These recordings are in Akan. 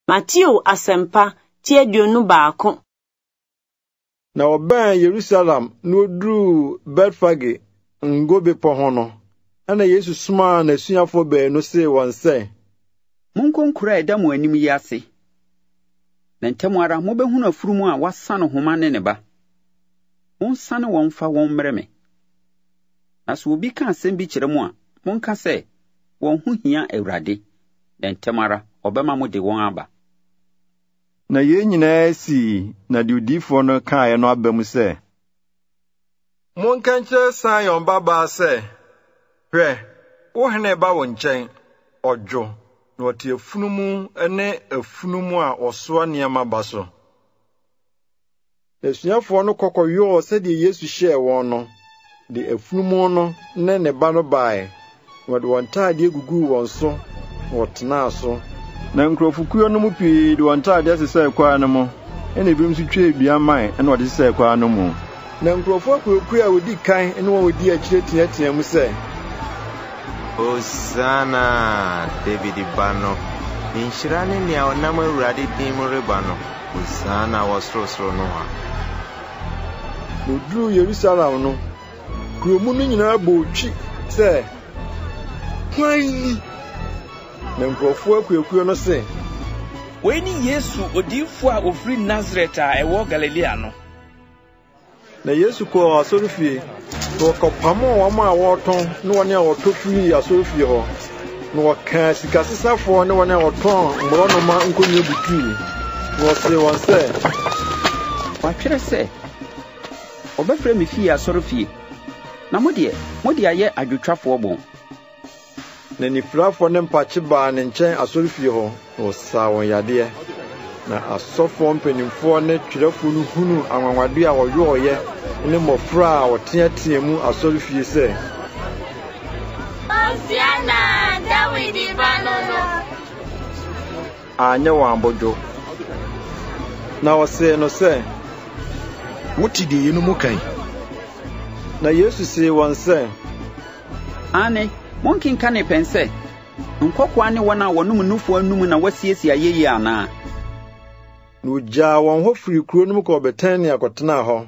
Matthew Asempa tie aduonu baako. Na ọbaa Jerusalem n'oduru Betfage ngobe po ho no. Ana Yesu suma na suafo baanu se won se. Munkonkura edamu anim yi ase. Na ntemu ara mobehunu afurumu a wasane homa ne ne ba. Monsane won fa won mreme. Na so obi ka asɛm bi kyerɛ mu a, monka sɛ won ho hia Awurade. Na ntemu ara obema mo de won aba. Na ye nyinaa si na de odifo no kae no abamu sɛ. Monka nkyerɛ Sion baba sɛ, hwɛ, wo hene ba wo nkyɛn, ɔdwo, na ɔte afunumu ne afunumu a ɔsoa nneɛma ba so. Asuafo no kɔkɔyɔɔ sɛdeɛ Yesu hyɛɛ wɔn no, de afunumu no ne ne ba no bae, wɔde wɔn ntade gugu wɔn so, wɔtenaa so. Na nkurɔfokuo no mu pii de wɔn ntade asesɛ kwaa no mu, ɛna ebi nso twa edua man ɛna wɔde sesɛ kwaa no mu. Na nkurɔfo akuokuo a wodi kan ne wɔn wodi akyire teatea mu sɛ, Hosanna, David Bano. Inhyira ne nea ɔnam Awurade din mu reba no. Hosanna wɔ sorosoro no ha. N'oduru Yerusalem no, kuromu no nyinaa bɔ otwi sɛ, hwan ni? Na nkurɔfo akuokuo no sɛ, wei ni Yesu odiyifo a ofiri Nazareth a ɛwɔ Galilea no. Na Yesu kɔɔ asɔrefie, na wɔkɔpamo wɔn a wɔtɔn ne wɔn a wɔtɔ firi asɔrefie hɔ. Na wɔka sikasesafoɔ ne wɔn a wɔtɔn mmorɔnoma nkonnwa butui. Na wɔse wɔn sɛ, watwerɛ sɛ ɔbɛfrɛ me fie asɔrefie. Na mode ayɛ adwotwafoɔ bon. Na nifrafo ne mpakye baa ne nkyɛn asɔrefie hɔ, na wɔsaa wɔn yadeɛ. Na asɔfoɔ mpanimfoɔ ne twerɛfo no hunu anwanwade a wɔyɔɔyɛ ne mmɔfra a wɔteatea mu asɔrefie sɛ, Hosanna, David Bano. anyɛ wɔn abɔdwo. Na wɔsee no sɛ, wote deɛ yɛn mu kan. Na Yesu see wɔn sɛ, ane monkenka ne pɛn sɛ nkɔkoa ne wɔn a wɔnom nufoɔ anum na wasiesie ayɛyi anaa. Na ogyaa wɔn hɔ firi kuro no mu kɔ Betania kɔtenaa hɔ.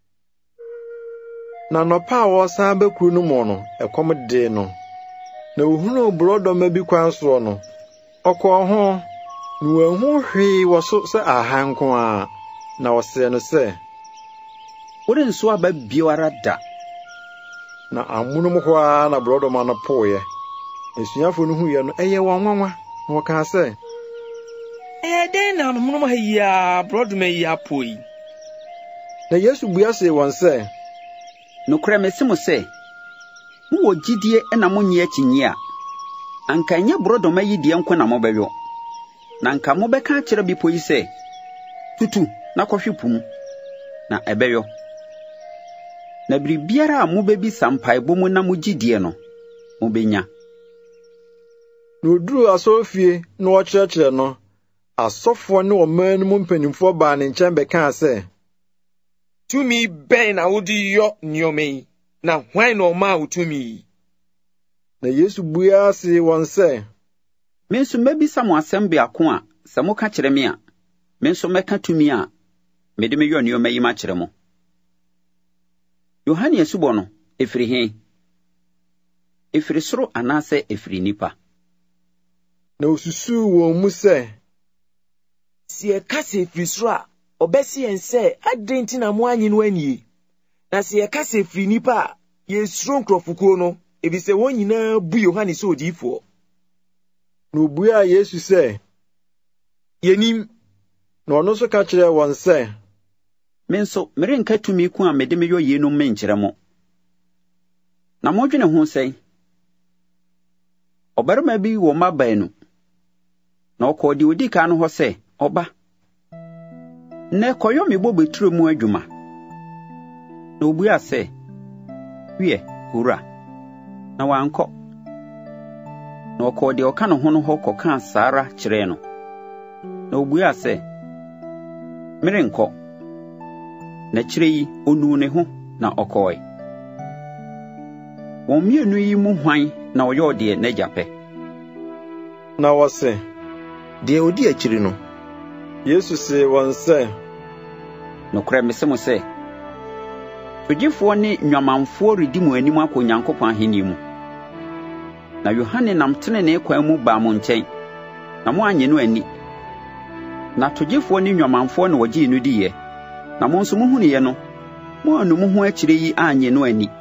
Na nɔpa a wɔsan ba kuro no mu no, ɛkɔm dee no. Na ohunu borɔdɔma bi kwan soɔ no, ɔkɔɔ ho, na wɔanhu hwee wɔ so sɛ ahan nko a. Na wɔsee no sɛ, worenso aba biara da. Na amunum hɔ a na borɔdɔma no pooeɛ. Asuafo no huiɛ no, ɛyɛ wɔn nwanwa. Na wɔkaa sɛ, Den na amunum ha yi a brodoma yi apoi. Na Yesu bua see wɔn sɛ, nokora mesi mo sɛ mowɔ gyidie na monye akyinyi a anka nyɛ brodoma yi deɛ nko na mobɛwɔ. Na anka mobɛka akyerɛ bipo yi sɛ tutu na kɔhwe po mu na ɛbɛyɔ. Na biribiara a mobɛbisa mpaebɔ mu na mo gyidie no mobɛnya. Na oduru asɔrefie na wɔkyerɛkyerɛ no, asɔfoɔ ne ɔman no mu mpanimfoɔ baa ne nkyɛn bɛkaa sɛ, Tumi bɛn na wodi yɔ nneɔma yi, na hwan na ɔmaa wo tumi yi? Na Yesu bua see wɔn sɛ, me nso mɛbisa mo asɛm biako a sɛ moka kyerɛ me a me nso mɛka tumi a mede me yɔ nneɔma yi ma kyerɛ mo. Yohane asubɔ no ɛfiri he? Ɛfiri soro anaasɛ ɛfiri nipa? Na osusuu wɔn mu sɛ, si ɛka sɛ ɛfiri soro a ɔbɛsi yɛn sɛ adɛn nti na mo anyi no anie. Na si ɛka sɛ ɛfiri nipa a yɛsuro nkurɔfokuo no, ebisɛ wɔn nyinaa bu Yohane sɛ odiyifoɔ. Na obuaa Yesu sɛ, Yɛnim. Na ɔno nso ka kyerɛɛ wɔn sɛ, me nso merenka tumi ko a mede me yɔ yeinom menkyerɛ mo. Na modwene ho sɛn? Ɔbarima bi wɔ mma baanu. Na ɔkɔɔ de odi ka no hɔ sɛ, ɔba. Na kɔyɔ me bɔ beturo mu adwuma. Na obuaa sɛ, wiɛ, wura. Na wankɔ. Na ɔkɔɔ de ɔka no ho no hɔ kɔkaa saara kyerɛɛ no. Na obuaa sɛ, merenkɔ. Na kyerɛ yi onu ne ho na ɔkɔe. Wɔn mmienu yi mu hwan na ɔyɛ ɔdeɛ n'agya pɛ? Na wɔse, deɛ odi akyiri no, Yesu se wɔn sɛ, nokorɛ mese mo sɛ, fodifoɔ ne nnwamanfoɔ redi mo anim akɔ Onyankopɔn ahenni mu. Na Yohane nam tenenee kwan mu baa mo nkyɛn, na mo annye no ani. Na togyefoɔ ne nnwamanfoɔ na wɔgyee no diiɛ, na mo nso muhunuiɛ no, mo anu mo ho akyire yi annye no ani.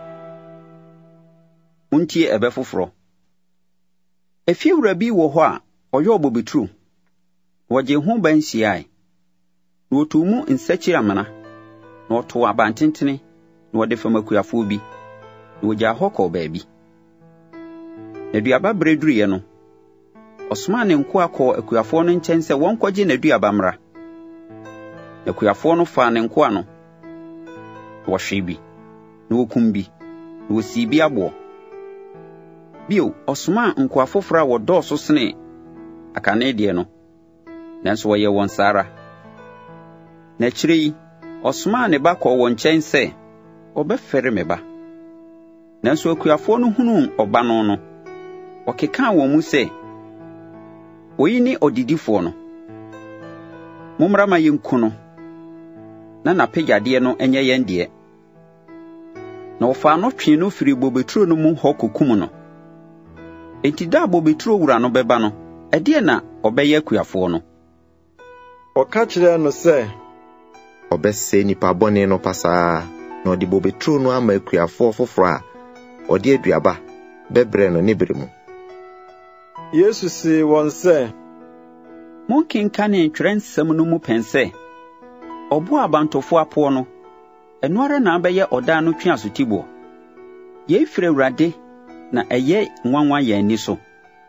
Muntie ɛbɛ foforɔ. Efiewura bi wɔ hɔ a ɔyɛ ɔbɔbɛturo. Wɔgye ho ban hyiae. Na wɔtuu mu nsakyiri amana, na wɔtoo abantentene, na wɔde fam akuafoɔ bi, na wɔgyaa hɔ kɔɔ baabi. Na duaba berɛ duruiɛ no, ɔsomaa ne nkoa kɔɔ akuafoɔ no nkyɛn sɛ wɔnkɔgye n'aduaba mmra. Na akuafoɔ no faa ne nkoa no, na wɔhwee bi, na wɔkum bi, na wɔsii bi aboɔ. Bio, ɔsomaa nkoa foforɔ a wɔdɔɔso sene Akan deɛ no, nanso wɔyɛ wɔn saa ara. Na akyire yi, ɔsomaa ne ba kɔɔ wɔn nkyɛn sɛ ɔbɛfɛre me ba. Nanso akuafoɔ no hunuu ɔba no, wɔkekaa wɔn mu sɛ, oyi ne ɔdidifoɔ no. Mommra ma yɛnku no, na n'apagyadeɛ no ɛnyɛ yɛn deɛ. Na wɔfaa no twee no firi bobeturo no mu hɔ kokum no. Enti da bobeturo wura no bɛba no, ɛdeɛ na ɔbɛyɛ akuafoɔ no. Ɔka kyerɛɛ no sɛ, ɔbɛsɛ nipa bɔne no pasaa, na ɔde bobeturo no ama akuafoɔ foforɔ a ɔde aduaba bɛbrɛ no ne bere mu. Yesu se wɔn sɛ, monkenkane ntwerɛ nsɛm no mu pɛn sɛ, ɔbo abantofoɔ apoɔ no, ɛno ara na abɛyɛ ɔdaa no twe asotiboɔ. Yɛi firi Awurade, na ɛyɛ nwanwa yɛn ani so.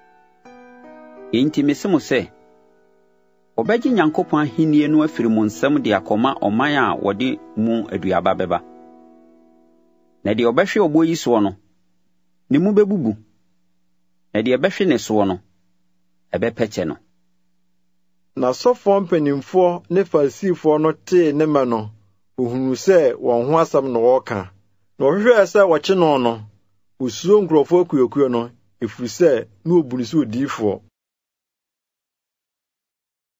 Enti mese mo sɛ, ɔbɛgye Nyankopɔn ahenni no afiri mo nsɛm de akɔma ɔman a wɔde mu aduaba bɛba. Na deɛ ɔbɛhwe ɔbo yi soɔ no, ne mu bɛbubu. Na deɛ ɛbɛhwe ne soɔ no, ɛbɛpɛkyɛ no. Na sɔfoɔ mpanimfoɔ ne Farisifoɔ no tee ne mɛ no, ohunu sɛ wɔn ho asɛm na wɔka. Na ɔhwehwɛɛ sɛ wɔkye no no, osuro nkurɔfoɔ akuakuo no, ɛfiri sɛ na obu ne sɛ odiyifoɔ.